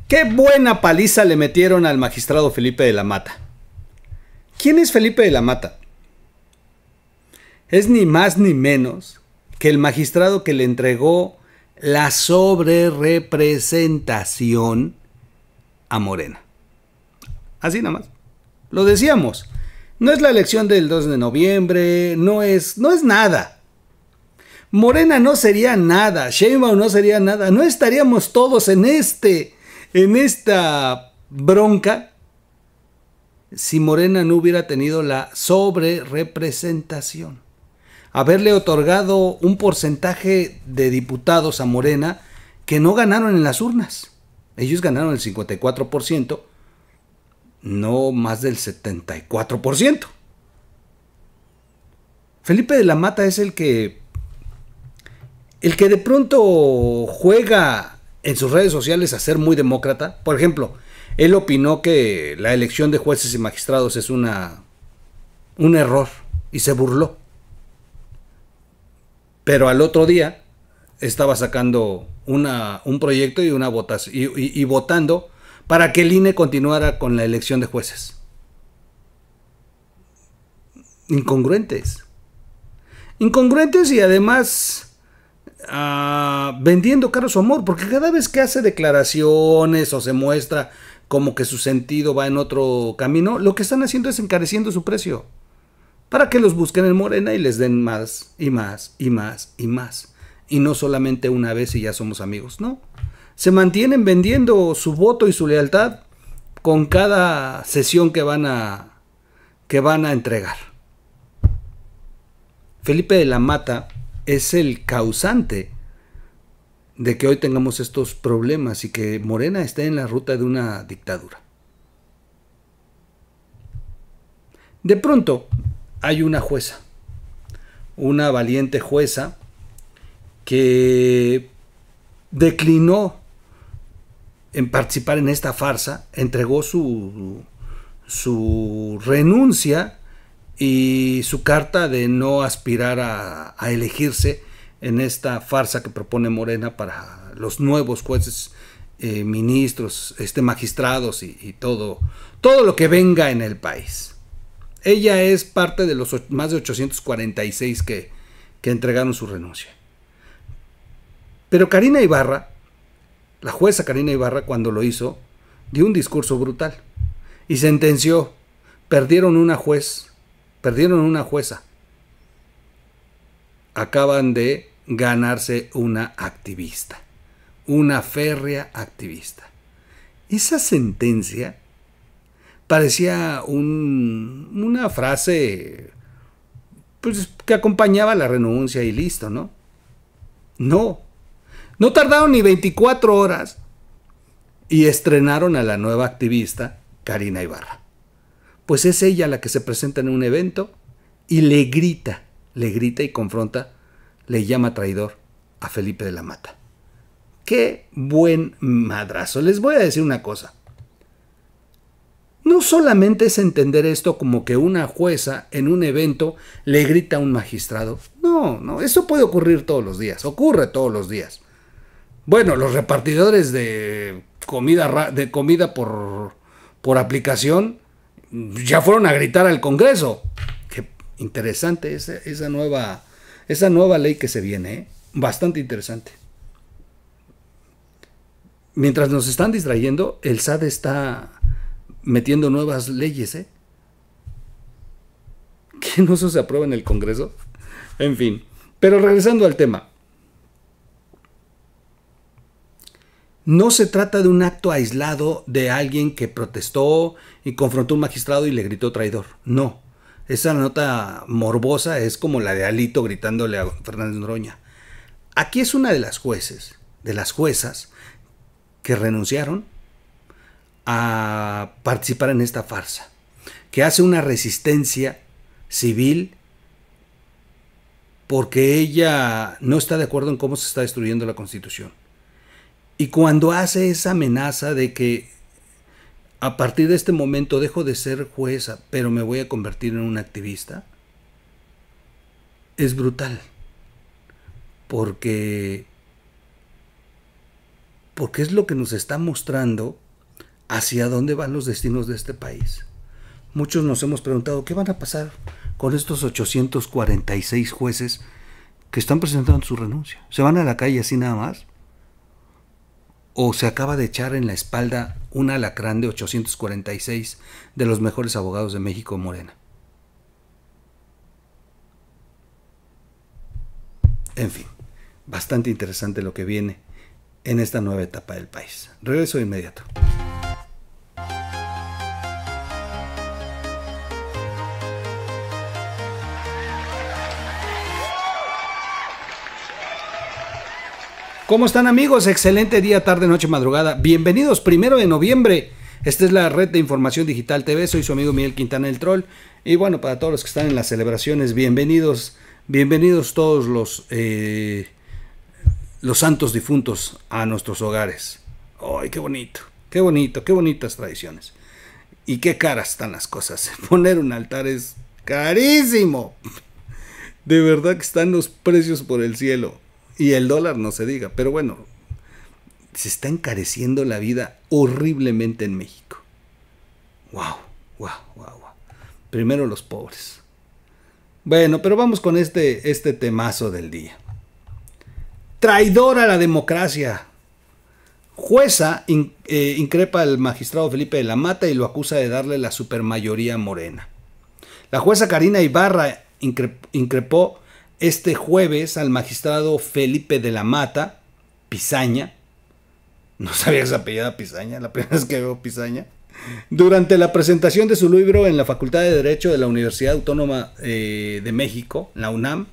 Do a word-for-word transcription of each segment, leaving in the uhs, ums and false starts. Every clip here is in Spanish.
Qué buena paliza le metieron al magistrado Felipe de la Mata. ¿Quién es Felipe de la Mata? Es ni más ni menos que el magistrado que le entregó la sobrerepresentación a Morena. Así nada más. Lo decíamos. No es la elección del dos de noviembre, no es, no es nada. Morena no sería nada, Sheinbaum no sería nada, no estaríamos todos en este, en esta bronca si Morena no hubiera tenido la sobrerepresentación. Haberle otorgado un porcentaje de diputados a Morena que no ganaron en las urnas. Ellos ganaron el cincuenta y cuatro por ciento, no más del setenta y cuatro por ciento. Felipe de la Mata es el que el que de pronto juega en sus redes sociales a ser muy demócrata. Por ejemplo, él opinó que la elección de jueces y magistrados es una un error y se burló. Pero al otro día estaba sacando una, un proyecto y una votación y, y, y votando para que el I N E continuara con la elección de jueces. Incongruentes. Incongruentes y además uh, vendiendo caro su amor, porque cada vez que hace declaraciones o se muestra como que su sentido va en otro camino, lo que están haciendo es encareciendo su precio, para que los busquen en Morena y les den más y más y más y más. Y no solamente una vez y ya somos amigos, no. Se mantienen vendiendo su voto y su lealtad con cada sesión que van a, que van a entregar. Felipe de la Mata es el causante de que hoy tengamos estos problemas y que Morena esté en la ruta de una dictadura. De pronto hay una jueza, una valiente jueza que declinó en participar en esta farsa, entregó su, su renuncia y su carta de no aspirar a, a elegirse en esta farsa que propone Morena para los nuevos jueces, eh, ministros, este, magistrados y, y todo, todo lo que venga en el país. Ella es parte de los más de ochocientos cuarenta y seis que, que entregaron su renuncia. Pero Karina Ibarra, la jueza Karina Ibarra, cuando lo hizo, dio un discurso brutal y sentenció: perdieron una juez, perdieron una jueza. Acaban de ganarse una activista, una férrea activista. Esa sentencia parecía un, una frase pues, que acompañaba la renuncia y listo, ¿no? No, no tardaron ni veinticuatro horas y estrenaron a la nueva activista Karina Ibarra. Pues es ella la que se presenta en un evento y le grita, le grita y confronta, le llama traidor a Felipe de la Mata. ¡Qué buen madrazo! Les voy a decir una cosa. No solamente es entender esto como que una jueza en un evento le grita a un magistrado. No, no, eso puede ocurrir todos los días, ocurre todos los días. Bueno, los repartidores de comida, de comida por, por aplicación ya fueron a gritar al Congreso. Qué interesante esa, esa, nueva, esa nueva ley que se viene, ¿eh? Bastante interesante. Mientras nos están distrayendo, el S A D está metiendo nuevas leyes, ¿eh? ¿Que no eso se aprueba en el Congreso? En fin, pero regresando al tema. No se trata de un acto aislado de alguien que protestó y confrontó a un magistrado y le gritó traidor. No, esa nota morbosa es como la de Alito gritándole a Fernández Noroña. Aquí es una de las jueces, de las juezas que renunciaron a participar en esta farsa, que hace una resistencia civil porque ella no está de acuerdo en cómo se está destruyendo la Constitución. Y cuando hace esa amenaza de que a partir de este momento dejo de ser jueza, pero me voy a convertir en una activista, es brutal, porque porque es lo que nos está mostrando hacia dónde van los destinos de este país. Muchos nos hemos preguntado, ¿qué van a pasar con estos ochocientos cuarenta y seis jueces que están presentando su renuncia? ¿Se van a la calle así nada más? ¿O se acaba de echar en la espalda un alacrán de ochocientos cuarenta y seis de los mejores abogados de México, Morena? En fin, bastante interesante lo que viene en esta nueva etapa del país. Regreso de inmediato. ¿Cómo están, amigos? Excelente día, tarde, noche, madrugada. Bienvenidos, primero de noviembre. Esta es la red de información digital T V. Soy su amigo Miguel Quintana, el Troll. Y bueno, para todos los que están en las celebraciones, bienvenidos, bienvenidos todos los, eh, los santos difuntos a nuestros hogares. ¡Ay, qué bonito! ¡Qué bonito! ¡Qué bonitas tradiciones! Y qué caras están las cosas. Poner un altar es carísimo. De verdad que están los precios por el cielo. Y el dólar no se diga, pero bueno, se está encareciendo la vida horriblemente en México. Wow, wow, wow, wow. Primero los pobres. Bueno, pero vamos con este, este temazo del día. Traidor a la democracia. Jueza in, eh, increpa al magistrado Felipe de la Mata y lo acusa de darle la supermayoría a Morena. La jueza Karina Ibarra increp, increpó este jueves al magistrado Felipe de la Mata, Pizaña, no sabía que se apellidaba Pizaña, la primera vez que veo Pizaña, durante la presentación de su libro en la Facultad de Derecho de la Universidad Autónoma eh, de México, la UNAM.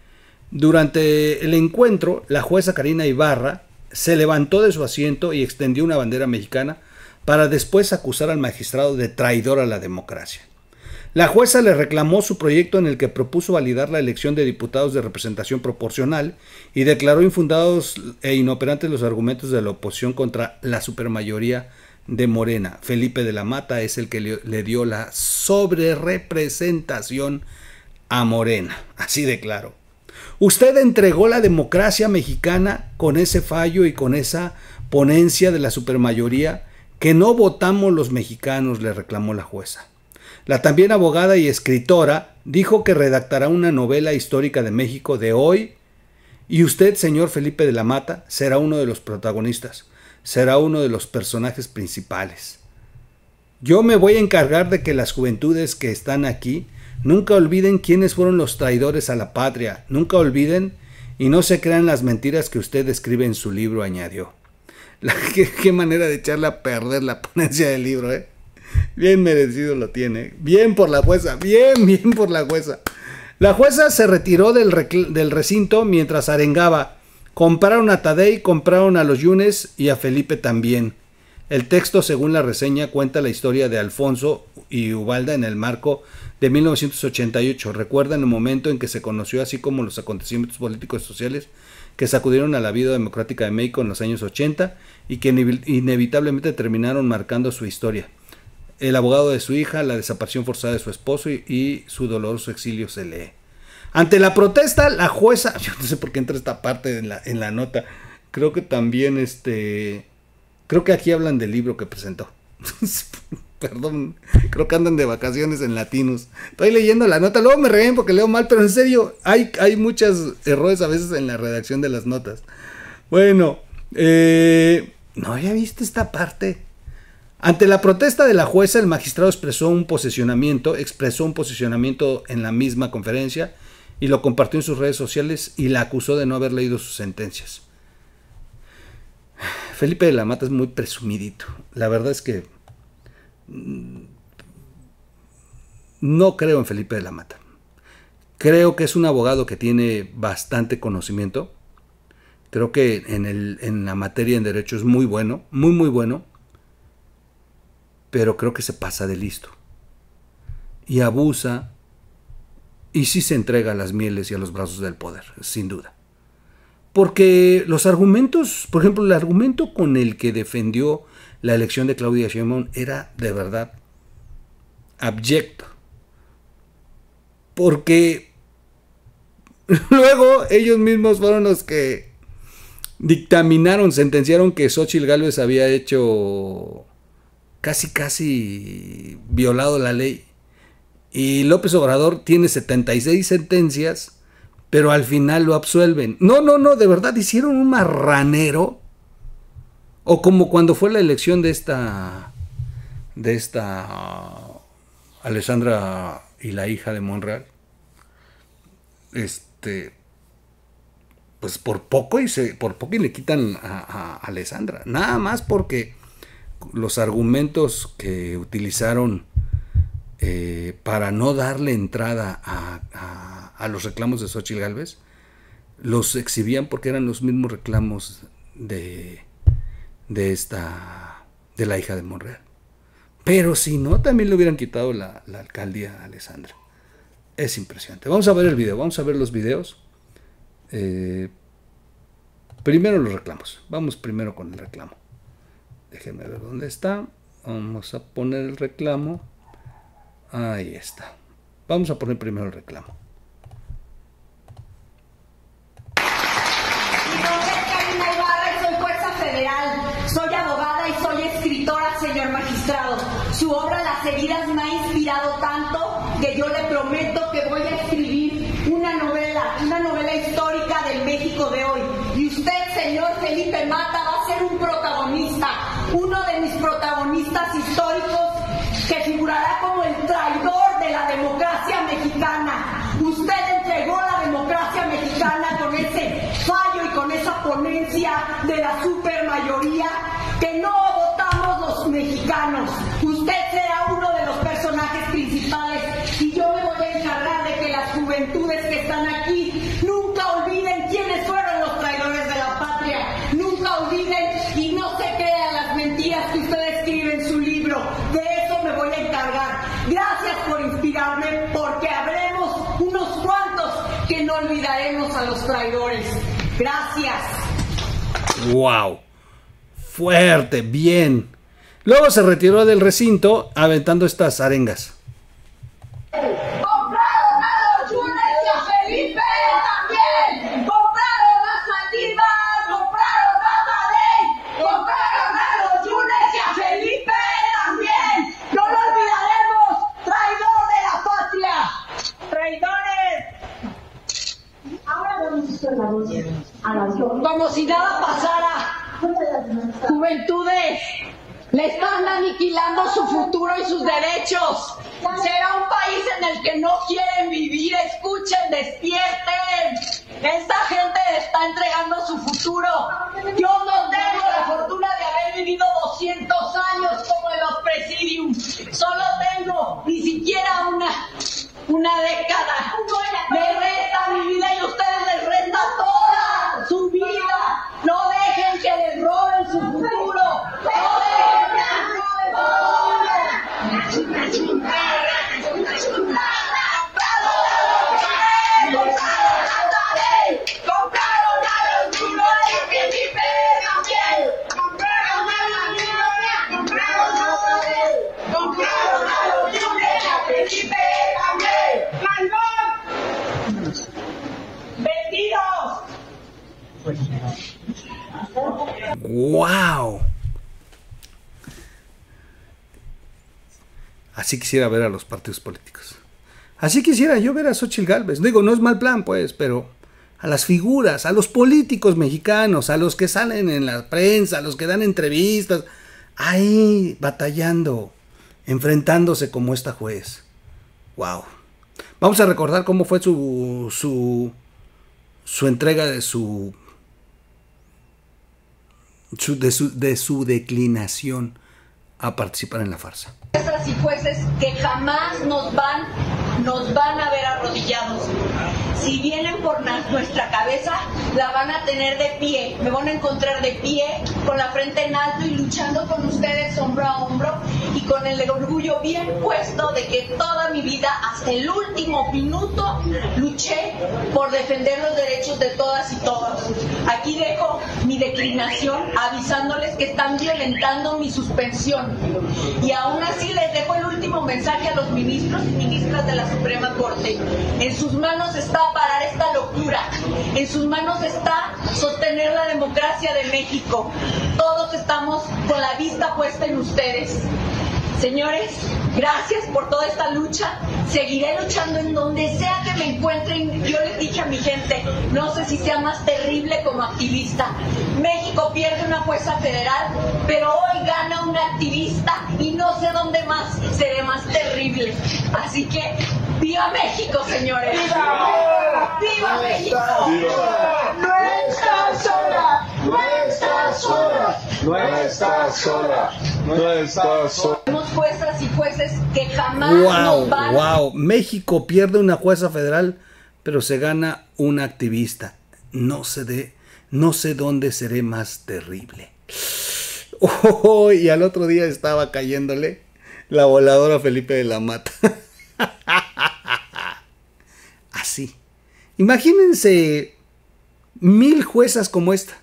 Durante el encuentro, la jueza Karina Ibarra se levantó de su asiento y extendió una bandera mexicana para después acusar al magistrado de traidor a la democracia. La jueza le reclamó su proyecto en el que propuso validar la elección de diputados de representación proporcional y declaró infundados e inoperantes los argumentos de la oposición contra la supermayoría de Morena. Felipe de la Mata es el que le, le dio la sobrerepresentación a Morena, así de claro. Usted entregó la democracia mexicana con ese fallo y con esa ponencia de la supermayoría que no votamos los mexicanos, le reclamó la jueza. La también abogada y escritora dijo que redactará una novela histórica de México de hoy y usted, señor Felipe de la Mata, será uno de los protagonistas, será uno de los personajes principales. Yo me voy a encargar de que las juventudes que están aquí nunca olviden quiénes fueron los traidores a la patria, nunca olviden y no se crean las mentiras que usted escribe en su libro, añadió. La, qué, qué manera de echarle a perder la ponencia del libro, ¿eh? Bien merecido lo tiene. Bien por la jueza. Bien, bien por la jueza. La jueza se retiró del, del recinto mientras arengaba. Compraron a Tadei, compraron a los Yunes y a Felipe también. El texto, según la reseña, cuenta la historia de Alfonso y Ubalda en el marco de mil novecientos ochenta y ocho. Recuerdan el momento en que se conoció, así como los acontecimientos políticos y sociales que sacudieron a la vida democrática de México en los años ochenta y que inevitablemente terminaron marcando su historia. El abogado de su hija, la desaparición forzada de su esposo y, y su doloroso exilio se lee. Ante la protesta, la jueza, yo no sé por qué entra esta parte en la, en la nota, creo que también este, creo que aquí hablan del libro que presentó. Perdón, creo que andan de vacaciones en Latinos. Estoy leyendo la nota, luego me reín porque leo mal, pero en serio, hay, hay muchos errores a veces en la redacción de las notas. Bueno, eh, no había visto esta parte. Ante la protesta de la jueza, el magistrado expresó un posicionamiento, expresó un posicionamiento en la misma conferencia y lo compartió en sus redes sociales y la acusó de no haber leído sus sentencias. Felipe de la Mata es muy presumidito. La verdad es que no creo en Felipe de la Mata. Creo que es un abogado que tiene bastante conocimiento. Creo que en, el, en la materia en derecho es muy bueno, muy muy bueno. Pero creo que se pasa de listo y abusa y sí se entrega a las mieles y a los brazos del poder, sin duda. Porque los argumentos, por ejemplo, el argumento con el que defendió la elección de Claudia Sheinbaum era de verdad abyecto. Porque luego ellos mismos fueron los que dictaminaron, sentenciaron que Xóchitl Gálvez había hecho casi, casi violado la ley. Y López Obrador tiene setenta y seis sentencias, pero al final lo absuelven. No, no, no, de verdad hicieron un marranero. O como cuando fue la elección de esta, de esta uh, Alessandra y la hija de Monreal. Este, pues por poco y se, por poco y le quitan a, a Alessandra. Nada más porque los argumentos que utilizaron eh, para no darle entrada a, a, a los reclamos de Xóchitl Gálvez, los exhibían porque eran los mismos reclamos de, de esta, de la hija de Monreal. Pero si no, también le hubieran quitado la, la alcaldía a Alessandra. Es impresionante. Vamos a ver el video, vamos a ver los videos. Eh, primero los reclamos. Vamos primero con el reclamo. Déjenme ver dónde está. Vamos a poner el reclamo. Ahí está. Vamos a poner primero el reclamo. Mi nombre es Karina Ibarra y soy jueza federal. Soy abogada y soy escritora, señor magistrado. Su obra Las heridas me ha inspirado tanto que yo le prometo que voy a escribir una novela, una novela histórica del México de hoy. Y usted, señor Felipe Mata, va a ser un protagonista, uno de mis protagonistas históricos que figurará como el traidor de la democracia mexicana. Usted entregó la democracia mexicana con ese fallo y con esa ponencia de la supermayoría que no votamos los mexicanos. Usted será uno de los personajes principales y yo me voy a encargar de que las juventudes que están aquí nunca olviden quiénes fueron los traidores de la patria. Nunca olviden y no se crean las mentiras que usted escribe en su libro. De eso me voy a encargar. Gracias por inspirarme, porque habremos unos cuantos que no olvidaremos a los traidores. Gracias. ¡Wow! Fuerte, bien. Luego se retiró del recinto aventando estas arengas. ¡Compraron a los Yunes y a Felipe también! ¡Compraron a Saldívar! ¡Compraron a Tadei! ¡Compraron a los Yunes y a Felipe también! ¡No lo olvidaremos! ¡Traidor de la patria! ¡Traidores! Ahora vamos a la voz a la voz. Como si nada pasara. Juventudes, le están aniquilando su futuro y sus derechos. Será un país en el que no quieren vivir. Escuchen, despierten. Esta gente está entregando su futuro. Yo no tengo la fortuna de haber vivido doscientos años como en los presidium. Solo tengo ni siquiera una, una década. Me resta mi vida y a ustedes les resta toda su vida. No dejen que les roben su futuro. No dejen que les roben su futuro. ¡Compraron a Tadei! ¡Compraron a los Yunes y a Felipe también! ¡Compraron a la Yunes! ¡Compraron a Tadei! ¡Compraron a los Yunes y a Felipe también! ¡Traidor! ¡Vendidos! ¡Wow! Así quisiera ver a los partidos políticos. Así quisiera yo ver a Xóchitl Gálvez. Digo, no es mal plan, pues, pero a las figuras, a los políticos mexicanos, a los que salen en la prensa, a los que dan entrevistas, ahí batallando, enfrentándose como esta juez. ¡Wow! Vamos a recordar cómo fue su, su, su entrega de su, su, de su de su declinación a participar en la farsa. Juezas y jueces que jamás nos van, nos van a ver arrodillados. Si vienen por nuestra cabeza, la van a tener de pie. Me van a encontrar de pie, con la frente en alto y luchando con ustedes hombro a hombro. Y con el orgullo bien puesto de que toda mi vida, hasta el último minuto, luché por defender los derechos de todas y todos. Aquí dejo mi declinación avisándoles que están violentando mi suspensión. Y aún así les dejo el último mensaje a los ministros y ministras de la Suprema Corte. En sus manos está parar esta locura. En sus manos está sostener la democracia de México. Todos estamos con la vista puesta en ustedes. Señores, gracias por toda esta lucha. Seguiré luchando en donde sea que me encuentren. Yo les dije a mi gente, no sé si sea más terrible como activista. México pierde una jueza federal, pero hoy gana una activista y no sé dónde más seré más terrible. Así que, ¡viva México, señores! ¡Viva! ¡Viva México! ¡Viva! ¡No estás sola! ¡No estás sola! ¡No estás sola! ¡No estás sola! Somos juezas y jueces que jamás Wow, nos van a... wow. México pierde una jueza federal, pero se gana un activista. No sé de, no sé dónde seré más terrible. Oh, y al otro día estaba cayéndole la voladora Felipe de la Mata. Así. Imagínense mil juezas como esta.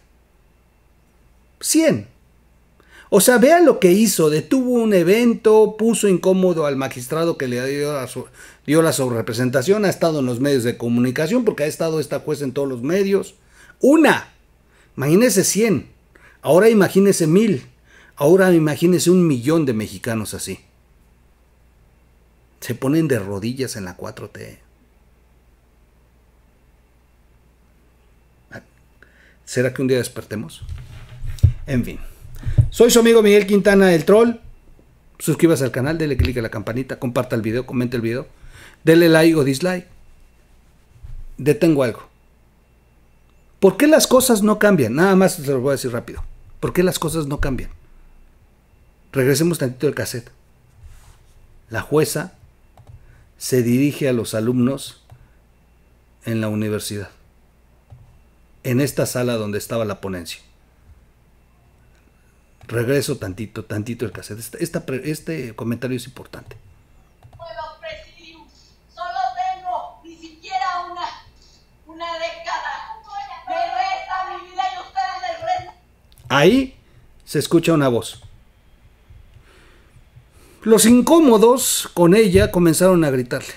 Cien. O sea, vean lo que hizo. Detuvo un evento, puso incómodo al magistrado que le dio la, dio la sobrerepresentación. Ha estado en los medios de comunicación porque ha estado esta jueza en todos los medios. Una. Imagínense cien. Ahora imagínense mil. Ahora imagínense un millón de mexicanos así. Se ponen de rodillas en la cuatro T. ¿Será que un día despertemos? En fin. Soy su amigo Miguel Quintana, el Troll. Suscríbase al canal, dele click a la campanita, comparta el video, comente el video, dele like o dislike. Detengo algo. ¿Por qué las cosas no cambian? Nada más se lo voy a decir rápido. ¿Por qué las cosas no cambian? Regresemos tantito al cassette. La jueza se dirige a los alumnos en la universidad, en esta sala donde estaba la ponencia. Regreso tantito, tantito el cassette. Este, esta, este comentario es importante. Puedo presidir, solo tengo ni siquiera una, una década. Me resta mi vida y ustedes les restan. Ahí se escucha una voz. Los incómodos con ella comenzaron a gritarle.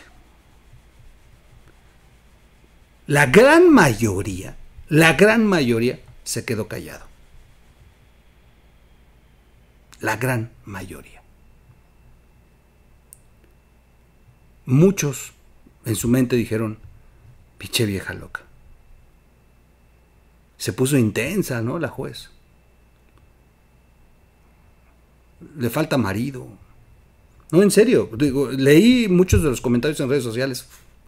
La gran mayoría, la gran mayoría se quedó callado. La gran mayoría. Muchos en su mente dijeron, pinche vieja loca. Se puso intensa, ¿no? La juez. Le falta marido. No, en serio. Digo, leí muchos de los comentarios en redes sociales.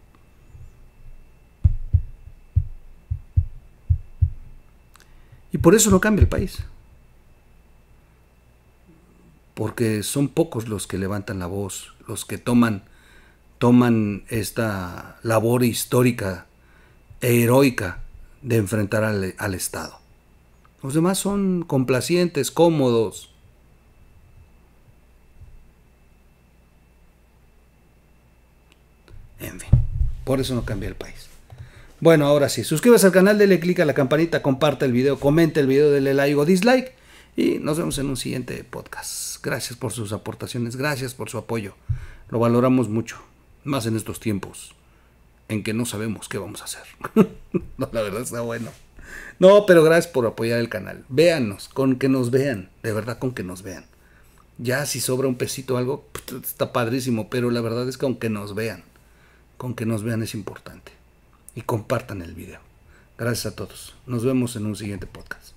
Y por eso no cambia el país. Porque son pocos los que levantan la voz, los que toman, toman esta labor histórica e heroica de enfrentar al, al Estado. Los demás son complacientes, cómodos. En fin, por eso no cambia el país. Bueno, ahora sí, suscríbase al canal, dele click a la campanita, comparte el video, comente el video, dele like o dislike. Y nos vemos en un siguiente podcast. Gracias por sus aportaciones, gracias por su apoyo. Lo valoramos mucho, más en estos tiempos en que no sabemos qué vamos a hacer. No, la verdad está bueno. No, pero gracias por apoyar el canal. Véanos, con que nos vean, de verdad con que nos vean. Ya si sobra un pesito o algo, está padrísimo, pero la verdad es que aunque nos vean, con que nos vean es importante. Y compartan el video. Gracias a todos. Nos vemos en un siguiente podcast.